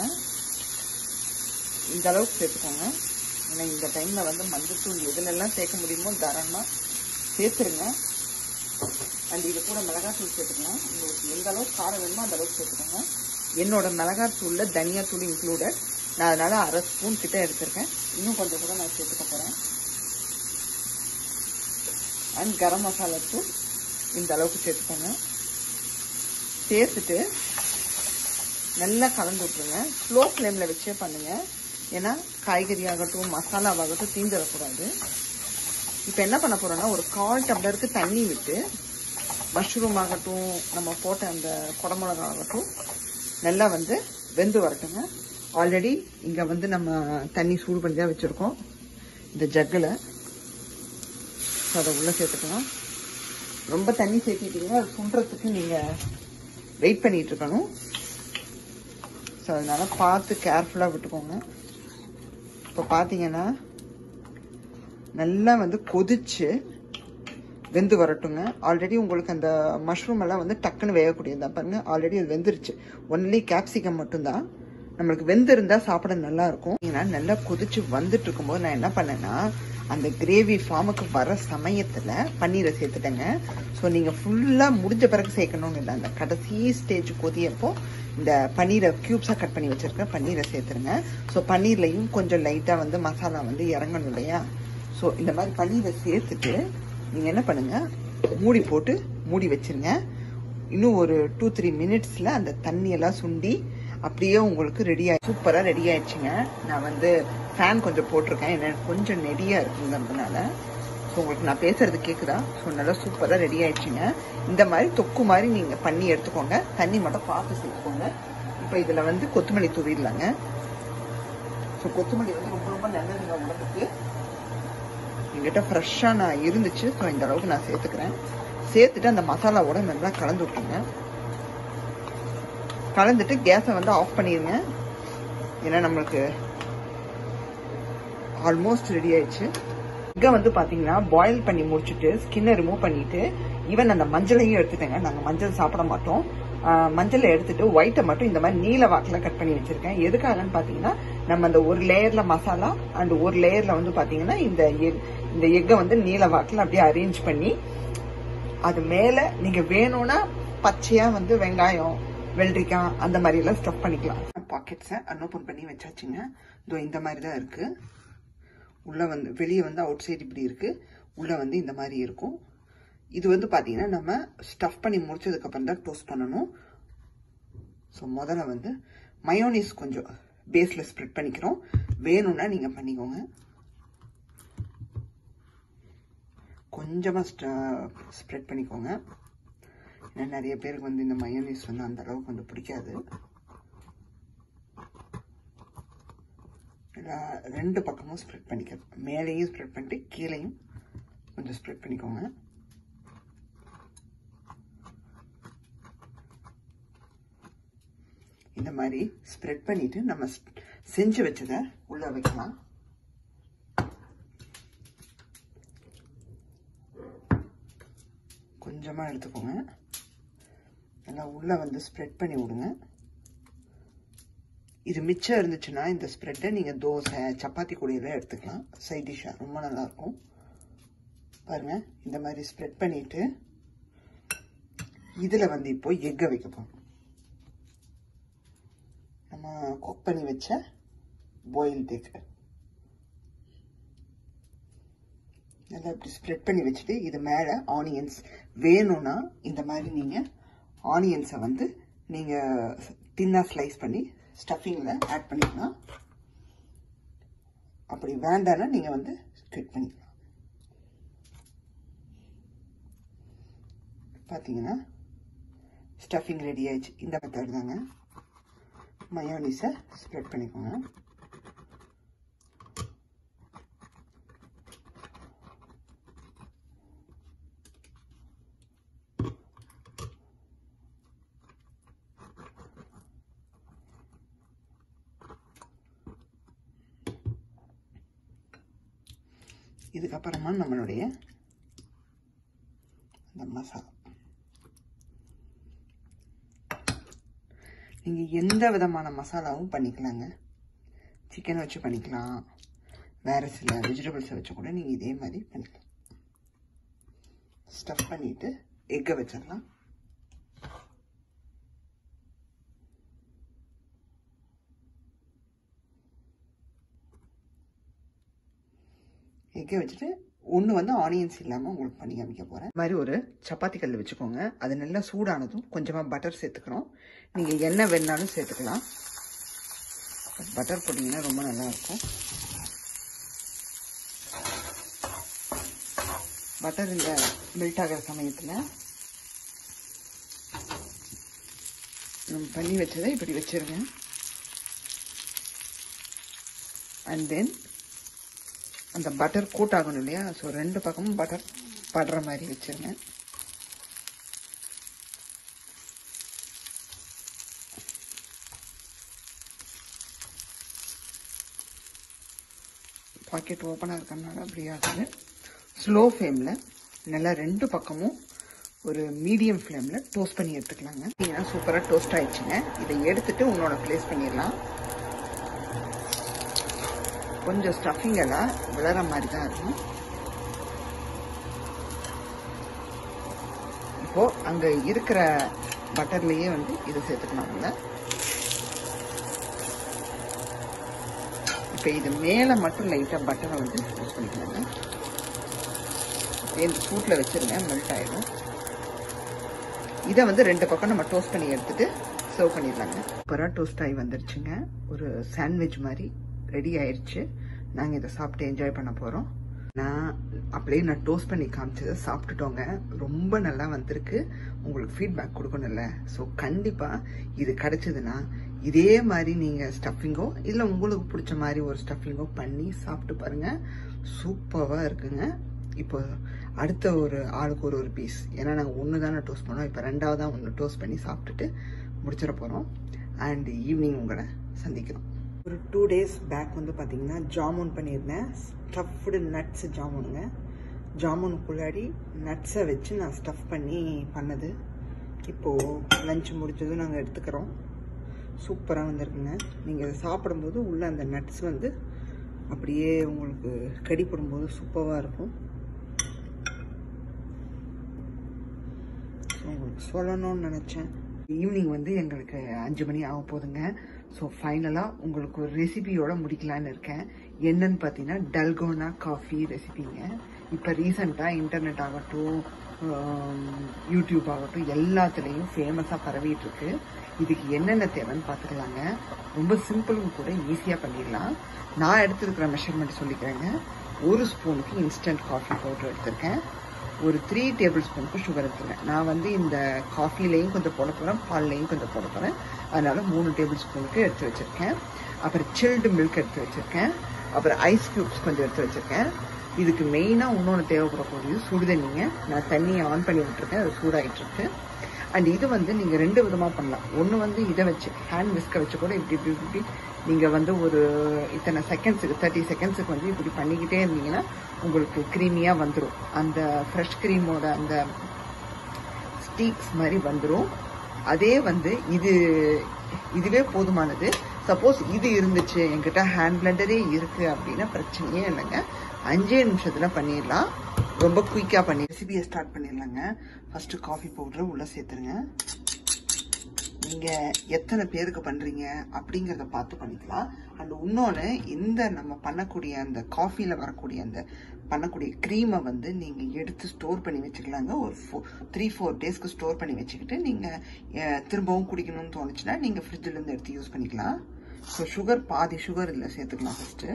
இந்த அளவுக்கு சேர்த்துக்கோங்க. ஏன்னா இந்த டைமில் வந்து மஞ்சத்தூள் எதுலெல்லாம் சேர்க்க முடியுமோ தாராளமாக சேர்த்துருங்க. அண்ட் இது கூட மிளகாத்தூள் சேர்த்துக்கலாம். உங்களுக்கு எந்த அளவுக்கு காரம் வேணுமோ அந்த அளவுக்கு சேர்த்துக்கோங்க. என்னோட மிளகாத்தூளில் தனியாத்தூள் இன்க்ளூடட். நான் அதனால் அரை ஸ்பூன் கிட்ட எடுத்திருக்கேன். இன்னும் கொஞ்சம் கூட நான் சேர்த்துக்க போகிறேன். அண்ட் கரம் மசாலா தூள் இந்த அளவுக்கு சேர்த்துக்கோங்க. சேர்த்துட்டு நல்லா கலந்து விட்டுருங்க. ஸ்லோ ஃப்ளேமில் வச்சே பண்ணுங்கள். ஏன்னா காய்கறி ஆகட்டும் மசாலாவாகட்டும் தீந்துடக்கூடாது. இப்போ என்ன பண்ண போகிறோன்னா, ஒரு கால் டம்ளருக்கு தண்ணி விட்டு மஷ்ரூம் ஆகட்டும் நம்ம போட்ட அந்த குடமிளகா ஆகட்டும் நல்லா வந்து வெந்து வரட்டுங்க. ஆல்ரெடி இங்கே வந்து நம்ம தண்ணி சூடு பண்ணி தான் வச்சுருக்கோம் இந்த ஜக்கில். ஸோ அதை உள்ளே சேர்த்துக்கலாம். ரொம்ப தண்ணி சேர்த்திட்டீங்கன்னா அது சுண்டுறதுக்கு நீங்கள் வெயிட் பண்ணிகிட்டு இருக்கணும். ஸோ அதனால் பார்த்து கேர்ஃபுல்லாக விட்டுக்கோங்க. இப்போ பார்த்தீங்கன்னா நல்லா வந்து கொதிச்சு வெந்து வரட்டுங்க. ஆல்ரெடி உங்களுக்கு அந்த மஷ்ரூம் எல்லாம் வந்து டக்குன்னு வேகக்கூடியது பாருங்க. ஆல்ரெடி அது வெந்துருச்சு. ஒன்லி கேப்சிகம் மட்டும்தான் நம்மளுக்கு வெந்து இருந்தால் சாப்பிட நல்லா இருக்கும். ஏன்னா நல்லா கொதிச்சு வந்துட்டு இருக்கும்போது நான் என்ன பண்ணேன்னா, அந்த கிரேவி ஃபார்முக்கு வர சமயத்தில் பன்னீரை சேர்த்துட்டேங்க. ஸோ நீங்கள் ஃபுல்லாக முடிஞ்ச பிறகு சேர்க்கணும்னு இல்லை, அந்த கடைசி ஸ்டேஜ் கொதியப்போ இந்த பன்னீரை க்யூப்ஸாக கட் பண்ணி வச்சுருக்கேன், பன்னீரை சேர்த்துருங்க. ஸோ பன்னீர்லையும் கொஞ்சம் லைட்டாக வந்து மசாலா வந்து இறங்கணும் இல்லையா. ஸோ இந்த மாதிரி பன்னீரை சேர்த்துட்டு நீங்கள் என்ன பண்ணுங்கள், மூடி போட்டு மூடி வச்சுருங்க. இன்னும் ஒரு டூ த்ரீ மினிட்ஸில் அந்த தண்ணியெல்லாம் சுண்டி அப்படியே உங்களுக்கு ரெடி ஆகி சூப்பராக ரெடி ஆயிடுச்சுங்க. நான் வந்து ஃபேன் கொஞ்சம் போட்டிருக்கேன், ஏன்னா கொஞ்சம் நெடியாக இருக்குங்கிறதுனால. ஸோ உங்களுக்கு நான் பேசுறது கேட்குதா? ஸோ நல்லா சூப்பராக ரெடி ஆயிடுச்சுங்க. இந்த மாதிரி தொக்கு மாதிரி நீங்கள் பண்ணி எடுத்துக்கோங்க. தண்ணி மட்டும் பார்த்து சேர்த்துக்கோங்க. இப்போ இதில் வந்து கொத்தமல்லி தூவிடலாங்க. ஸோ கொத்தமல்லி வந்து ரொம்ப ரொம்ப நல்லதுங்க உடம்புக்கு. எங்கிட்ட ஃப்ரெஷ்ஷாக நான் இருந்துச்சு. ஸோ இந்த அளவுக்கு நான் சேர்த்துக்கிறேன். சேர்த்துட்டு அந்த மசாலாவோட நல்லா கலந்து விட்டுருங்க. கலந்துட்டு கேஸை வந்து ஆஃப் பண்ணிடுங்க. ஏன்னா நம்மளுக்கு ஆல்மோஸ்ட் ரெடி ஆயிடுச்சு. இங்கே வந்து பார்த்தீங்கன்னா பாயில் பண்ணி முடிச்சுட்டு ஸ்கின்னை ரிமூவ் பண்ணிட்டு ஈவன் அந்த மஞ்சளையும் எடுத்துட்டேங்க. நாங்கள் மஞ்சள் சாப்பிட மாட்டோம். மஞ்சளை எடுத்துட்டு ஒயிட்டை மட்டும் இந்த மாதிரி நீல வாக்கில் கட் பண்ணி வச்சிருக்கேன். எதுக்காகன்னு பார்த்தீங்கன்னா, நம்ம அந்த ஒரு லேயர்ல மசாலா அண்ட் ஒரு லேயர்ல வந்து பார்த்தீங்கன்னா இந்த எக் இந்த எக்கை வந்து நீல வாக்கில் அப்படியே அரேஞ்ச் பண்ணி அது மேலே நீங்கள் வேணும்னா பச்சையாக வந்து வெங்காயம் வெள்ளரிக்காய் அந்த மாதிரி எல்லாம் ஸ்டஃப் பண்ணிக்கலாம். பாக்கெட்ஸை அன்ஓப்பன் பண்ணி வச்சாச்சுங்க. இதோ இந்த மாதிரி தான் இருக்கு. உள்ளே வந்து வெளியே வந்து அவுட் சைடு இப்படி இருக்குது, உள்ளே வந்து இந்த மாதிரி இருக்கும். இது வந்து பார்த்தீங்கன்னா நம்ம ஸ்டஃப் பண்ணி முடிச்சதுக்கப்புறம் தான் டோஸ்ட் பண்ணணும். ஸோ முதல்ல வந்து மயோனீஸ் கொஞ்சம் பேஸில் ஸ்ப்ரெட் பண்ணிக்கிறோம். வேணும்னா நீங்கள் பண்ணிக்கோங்க. கொஞ்சமாக ஸ்ப்ரெட் பண்ணிக்கோங்க. ஏன்னா நிறைய பேருக்கு வந்து இந்த மயோனீஸ் வந்து அந்த அளவுக்கு வந்து பிடிக்காது. ரெண்டு பக்கமும் ஸ்ப்ரெட் பண்ணிக்கிறோம். மேலேயும் ஸ்ப்ரெட் பண்ணிட்டு கீழேயும் கொஞ்சம் ஸ்ப்ரெட் பண்ணிக்கோங்க. இந்த மாதிரி ஸ்ப்ரெட் பண்ணிட்டு நம்ம செஞ்சு வச்சதை உள்ள வைக்கலாம். கொஞ்சமா எடுத்துக்கோங்க. நல்லா உள்ள வந்து ஸ்ப்ரெட் பண்ணி விடுங்க. இது மிச்சம் இருந்துச்சுன்னா இந்த ஸ்ப்ரெட்டை நீங்கள் தோசை சப்பாத்தி கூடையில எடுத்துக்கலாம். சைட் டிஷ்ஷாக ரொம்ப நல்லாயிருக்கும். பாருங்கள், இந்த மாதிரி ஸ்ப்ரெட் பண்ணிவிட்டு இதில் வந்து இப்போ எக்கை வைக்க போகிறோம். நம்ம குக் பண்ணி வச்ச பாயில்டு எக் நல்லா இப்படி ஸ்ப்ரெட் பண்ணி வச்சுட்டு இது மேலே ஆனியன்ஸ் வேணும்னா இந்த மாதிரி நீங்கள் ஆனியன்ஸை வந்து நீங்கள் தின்னாக ஸ்லைஸ் பண்ணி ஸ்டஃபிங்கில் ஆட் பண்ணிக்கலாம். அப்படி வேண்டாம்னா நீங்கள் வந்து ஸ்கிப் பண்ணிக்கலாம். பார்த்தீங்கன்னா ஸ்டஃபிங் ரெடி ஆயிடுச்சு. இந்த மெத்தட் தாங்க. மயோனீஸை ஸ்ப்ரெட் பண்ணிக்கோங்க. இதுக்கப்புறமா நம்மளுடைய இந்த மசாலா நீங்கள் எந்த விதமான மசாலாவும் பண்ணிக்கலாங்க. சிக்கன் வச்சு பண்ணிக்கலாம், வேறு சில வெஜிடபிள்ஸை வச்சு கூட நீங்கள் இதே மாதிரி பண்ணிக்கலாம். ஸ்டஃப் பண்ணிவிட்டு எக்கை வச்சிடலாம். எக்கை வச்சுட்டு ஒன்று வந்து ஆனியன்ஸ் இல்லாமல் உங்களுக்கு பண்ணி காமிக்க போகிறேன். இந்த மாதிரி ஒரு சப்பாத்தி கல் வச்சுக்கோங்க. அது நல்லா சூடானதும் கொஞ்சமாக பட்டர் சேர்த்துக்கிறோம். நீங்கள் என்ன வேணாலும் சேர்த்துக்கலாம். பட்டர் போட்டிங்கன்னா ரொம்ப நல்லாயிருக்கும். பட்டர் இந்த மெல்ட் ஆகிற சமயத்தில் நம்ம பண்ணி வச்சதை இப்படி வச்சுருங்க. அண்ட் தென் அந்த பட்டர் கோட் ஆகணும் இல்லையா? ஸோ ரெண்டு பக்கமும் பட்டர் படுற மாதிரி வச்சுருங்க. பாக்கெட் ஓப்பனாக இருக்கிறதுனால அப்படி ஆகுது. ஸ்லோ ஃப்ளேமில் நல்லா ரெண்டு பக்கமும் ஒரு மீடியம் ஃப்ளேமில் டோஸ்ட் பண்ணி எடுத்துக்கலாங்க. ஏன்னா சூப்பராக டோஸ்ட் ஆயிடுச்சுங்க. இதை எடுத்துட்டு உன்னோட ப்ளேஸ் பண்ணிடலாம். கொஞ்சம் ஸ்டஃபிங் எல்லாம் விளற மாதிரி தான் இருக்கும். இப்போ அங்கே இருக்கிற பட்டர்லேயே வந்து இது சேர்த்துக்கலாம்ல. இப்போ இது மேலே மட்டும் லைட்டாக பட்டரை வந்து யூஸ் பண்ணிக்கலாங்க. இந்த சூட்டில் வச்சுருங்க, மெல்ட் ஆகிடும். இதை வந்து ரெண்டு பக்கம் நம்ம டோஸ்ட் பண்ணி எடுத்துட்டு சர்வ் பண்ணிடலாங்க. சூப்பராக டோஸ்ட் ஆகி வந்துருச்சுங்க. ஒரு சாண்ட்விச் மாதிரி ரெடி ஆயிடுச்சு. நாங்கள் இதை சாப்பிட்டு என்ஜாய் பண்ண போகிறோம். நான் அப்படியே நான் டோஸ்ட் பண்ணி காமிச்சதை சாப்பிட்டுட்டோங்க. ரொம்ப நல்லா வந்திருக்கு. உங்களுக்கு ஃபீட்பேக் கொடுக்கணும்ல. ஸோ கண்டிப்பாக இது கிடச்சிதுன்னா இதே மாதிரி நீங்கள் ஸ்டஃபிங்கோ இல்லை உங்களுக்கு பிடிச்ச மாதிரி ஒரு ஸ்டஃபிங்கோ பண்ணி சாப்பிட்டு பாருங்கள். சூப்பராக இருக்குங்க. இப்போ அடுத்த ஒரு ஆளுக்கு ஒரு ஒரு பீஸ், ஏன்னா நாங்கள் ஒன்று தானே டோஸ்ட் பண்ணோம். இப்போ ரெண்டாவதாக ஒன்று டோஸ்ட் பண்ணி சாப்பிட்டுட்டு முடிச்சிட போகிறோம். அண்ட் ஈவினிங் உங்களை சந்திக்கிறோம். ஒரு டூ டேஸ் பேக் வந்து பார்த்தீங்கன்னா ஜாமுன் பண்ணியிருந்தேன். Stuffed nuts ஜாமுனுங்க. ஜாமுனுக்குள்ளாடி நட்ஸை வச்சு நான் ஸ்டஃப் பண்ணி பண்ணது. இப்போது லஞ்ச் முடிச்சதும் நாங்கள் எடுத்துக்கிறோம். சூப்பராக வந்திருக்குங்க. நீங்கள் இதை சாப்பிடும்போது உள்ள அந்த நட்ஸ் வந்து அப்படியே உங்களுக்கு கடிப்படும்போது சூப்பராக இருக்கும். உங்களுக்கு சொல்லணும்னு நினச்சேன். ஈவினிங் வந்து எங்களுக்கு அஞ்சு மணி ஆக போகுதுங்க. ஸோ ஃபைனலாக உங்களுக்கு ஒரு ரெசிபியோட முடிக்கலான்னு இருக்கேன். என்னன்னு பார்த்தீங்கன்னா டல்கோனா காஃபி ரெசிபிங்க. இப்போ ரீசெண்டாக இன்டர்நெட் ஆகட்டும், யூடியூப் ஆகட்டும், எல்லாத்துலேயும் ஃபேமஸாக பரவிட்டு இருக்கு. இதுக்கு என்னென்ன தேவைன்னு பார்த்துக்கலாங்க. ரொம்ப சிம்பிளும் கூட, ஈஸியாக பண்ணிடலாம். நான் எடுத்துருக்கிற மெஷர்மெண்ட் சொல்லிக்கிறேங்க. ஒரு ஸ்பூனுக்கு இன்ஸ்டன்ட் காஃபி பவுடர் எடுத்திருக்கேன். ஒரு த்ரீ டேபிள் ஸ்பூனுக்கு சுகர் எடுத்துருக்கேன். நான் வந்து இந்த காஃபிலையும் கொஞ்சம் போட போகிறேன், பால்லையும் கொஞ்சம் போட போகிறேன். அதனால மூணு டேபிள் ஸ்பூனுக்கு எடுத்து வச்சுருக்கேன். அப்புறம் சில்டு மில்க் எடுத்து வச்சுருக்கேன். அப்புறம் ஐஸ் க்யூப்ஸ் கொஞ்சம் எடுத்து வச்சுருக்கேன். இதுக்கு மெயினாக இன்னொன்று தேவைப்படக்கூடியது சுடுதண்ணிங்க. நான் தண்ணியை ஆன் பண்ணி விட்டுருக்கேன், அது சூடாகிட்டு இருக்கு. அண்ட் இது வந்து நீங்கள் ரெண்டு விதமாக பண்ணலாம். ஒன்று வந்து இதை வச்சு ஹேண்ட் விஸ்கை வச்சு கூட இப்படி இப்படி இப்படி நீங்கள் வந்து ஒரு இத்தனை செகண்ட்ஸுக்கு தேர்ட்டி செகண்ட்ஸுக்கு வந்து இப்படி பண்ணிக்கிட்டே இருந்தீங்கன்னா உங்களுக்கு க்ரீமியாக வந்துடும். அந்த ஃப்ரெஷ் க்ரீமோட அந்த ஸ்டீக்ஸ் மாதிரி வந்துடும். அதே வந்து இது இதுவே போதுமானது. சப்போஸ் இது இருந்துச்சு, என்கிட்ட ஹேண்ட் பிளெண்டரே இருக்குது அப்படின்னா பிரச்சனையே இல்லைங்க. அஞ்சே நிமிஷத்தில் பண்ணிடலாம். ரொம்ப குயிக்காக பண்ணி ரெசிபியை ஸ்டார்ட் பண்ணிடலாங்க. ஃபஸ்ட்டு காஃபி பவுடரை உள்ளே சேர்த்துருங்க. நீங்கள் எத்தனை பேருக்கு பண்ணுறீங்க அப்படிங்கிறத பார்த்து பண்ணிக்கலாம். அண்ட் இன்னொன்று, இந்த நம்ம பண்ணக்கூடிய அந்த காஃபியில் வரக்கூடிய அந்த பண்ணக்கூடிய க்ரீமை வந்து நீங்கள் எடுத்து ஸ்டோர் பண்ணி வச்சுக்கலாங்க. ஒரு ஃபோ த்ரீ ஃபோர் டேஸ்க்கு ஸ்டோர் பண்ணி வச்சுக்கிட்டு நீங்கள் திரும்பவும் குடிக்கணும்னு தோணுச்சுன்னா நீங்கள் ஃப்ரிட்ஜிலேருந்து எடுத்து யூஸ் பண்ணிக்கலாம். ஸோ சுகர் பாதி சுகர் இதில் சேர்த்துக்கலாம். ஃபஸ்ட்டு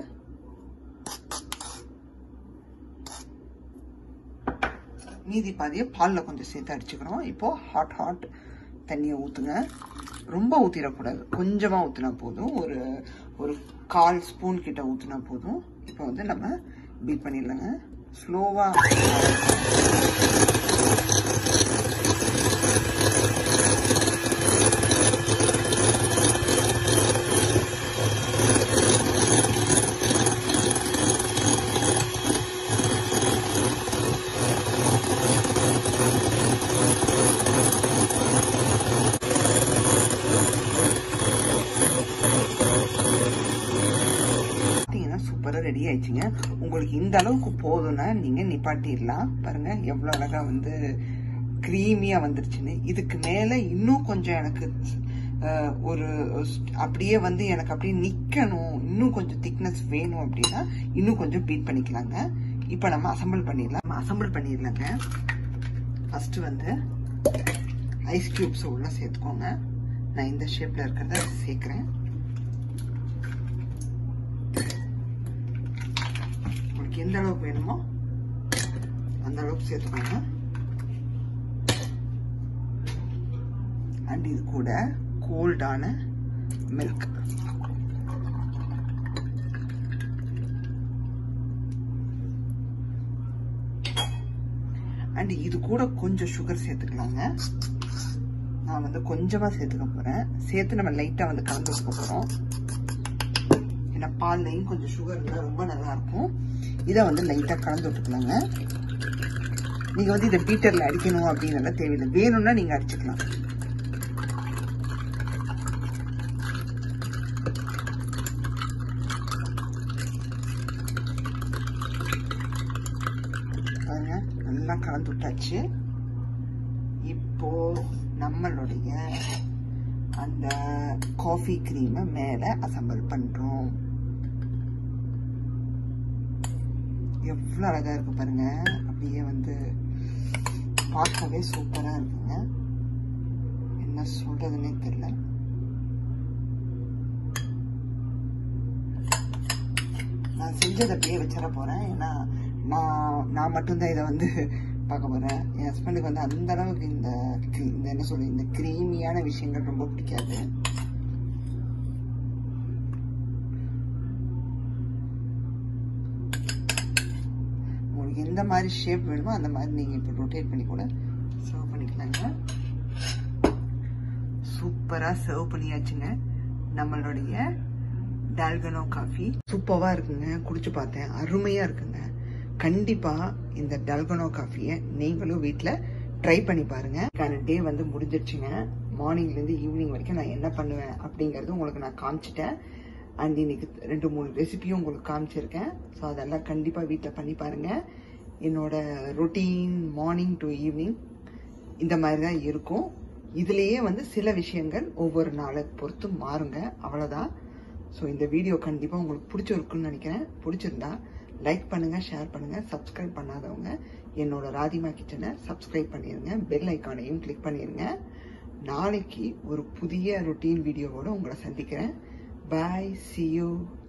மீதி பாதியை பாலில் கொஞ்சம் சேர்த்து அடிச்சுக்கிறோம். இப்போது ஹாட் ஹாட் தண்ணியை ஊற்றுங்க. ரொம்ப ஊற்றிடக்கூடாது, கொஞ்சமாக ஊற்றினா போதும். ஒரு ஒரு கால் ஸ்பூன் கிட்ட ஊற்றினா போதும். இப்போ வந்து நம்ம பீட் பண்ணிடலாங்க ஸ்லோவாக. சூப்பராக ரெடி ஆயிடுச்சுங்க. உங்களுக்கு இந்த அளவுக்கு போதும்னா நீங்கள் நிப்பாட்டிடலாம். பாருங்கள் எவ்வளோ அழகாக வந்து க்ரீமியாக வந்துருச்சுன்னு. இதுக்கு மேலே இன்னும் கொஞ்சம் எனக்கு ஒரு அப்படியே வந்து எனக்கு அப்படியே நிற்கணும், இன்னும் கொஞ்சம் திக்னஸ் வேணும் அப்படின்னா இன்னும் கொஞ்சம் பீட் பண்ணிக்கலாங்க. இப்போ நம்ம அசம்பிள் பண்ணிடலாம். நம்ம அசம்பிள் பண்ணிடலாங்க. ஃபஸ்ட்டு வந்து ஐஸ் க்யூப்ஸை உள்ளே சேர்த்துக்கோங்க. நான் இந்த ஷேப்பில் இருக்கிறத சேர்க்குறேன். எந்த அளவுக்கு வேணுமோ அந்த அளவுக்கு சேர்த்துக்கோங்க. அண்ட் இது கூட கோல்டான மில்க். அண்ட் இது கூட கொஞ்சம் சுகர் சேர்த்துக்கலாங்க. நான் வந்து கொஞ்சமா சேர்த்துக்க போறேன். சேர்த்து நம்ம லைட்டா வந்து கலந்து வைக்க போறோம். ஏன்னா பால்லையும் கொஞ்சம் சுகர் இருந்தால் ரொம்ப நல்லா இருக்கும். இதை வந்து லைட்டா கலந்து விட்டுக்கலாங்க. நீங்க வந்து இதை பீட்டர்ல அடிக்கணும் அப்படின்னு தேவையில்லை, வேணும்னா நீங்க அடிச்சுக்கலாம். நல்லா கலந்து விட்டாச்சு. இப்போ நம்மளுடைய அந்த காஃபி கிரீமை மேல அசம்பிள் பண்றோம். எவ்வளவு அழகா இருக்கு பாருங்க. அப்படியே வந்து பார்க்கவே சூப்பரா இருக்குங்க. என்ன சொல்றதுன்னே தெரியல. நான் செஞ்சதை அப்படியே வச்சிட போறேன். ஏன்னா நான் நான் மட்டும்தான் இதை வந்து பார்க்க போறேன். என் ஹஸ்பண்டுக்கு வந்து அந்த அளவுக்கு இந்த இந்த என்ன சொல்ல இந்த கிரீமியான விஷயங்கள் ரொம்ப பிடிக்காது. உங்களுக்கு எந்த மாதிரி ஷேப் வேணுமோ அந்த மாதிரி நீங்க இப்போ ரொட்டேட் பண்ணி கூட சர்வ் பண்ணிக்கலாங்க. சூப்பரா சர்வ் பண்ணியாச்சுங்க. நம்மளுடைய டால்கனோ காஃபி சூப்பரா இருக்குங்க. குடிச்சு பார்த்தேன், அருமையா இருக்குங்க. கண்டிப்பா இந்த டால்கனோ காஃபியை நீங்களும் வீட்டில் ட்ரை பண்ணி பாருங்க. டே வந்து முடிஞ்சிருச்சுங்க. மார்னிங்ல இருந்து ஈவினிங் வரைக்கும் நான் என்ன பண்ணுவேன் அப்படிங்கறது உங்களுக்கு நான் காமிச்சிட்டேன். அண்ட் இன்னைக்கு ரெண்டு மூணு ரெசிபியும் உங்களுக்கு காமிச்சிருக்கேன். ஸோ அதெல்லாம் கண்டிப்பா வீட்டில் பண்ணி பாருங்க. என்னோட ரொட்டீன் மார்னிங் டு ஈவினிங் இந்த மாதிரி தான் இருக்கும். இதுலயே வந்து சில விஷயங்கள் ஒவ்வொரு நாளை பொறுத்து மாறுங்க, அவ்வளவுதான். ஸோ இந்த வீடியோ கண்டிப்பாக உங்களுக்கு பிடிச்சிருக்குன்னு நினைக்கிறேன். பிடிச்சிருந்தா லைக் பண்ணுங்கள், ஷேர் பண்ணுங்கள். சப்ஸ்கிரைப் பண்ணாதவங்க என்னோட ராதிமா கிச்சனை சப்ஸ்கிரைப் பண்ணிடுங்க. பெல் ஐக்கானையும் கிளிக் பண்ணிடுங்க. நாளைக்கு ஒரு புதிய ரொட்டீன் வீடியோவோடு உங்களை சந்திக்கிறேன். பாய், see you.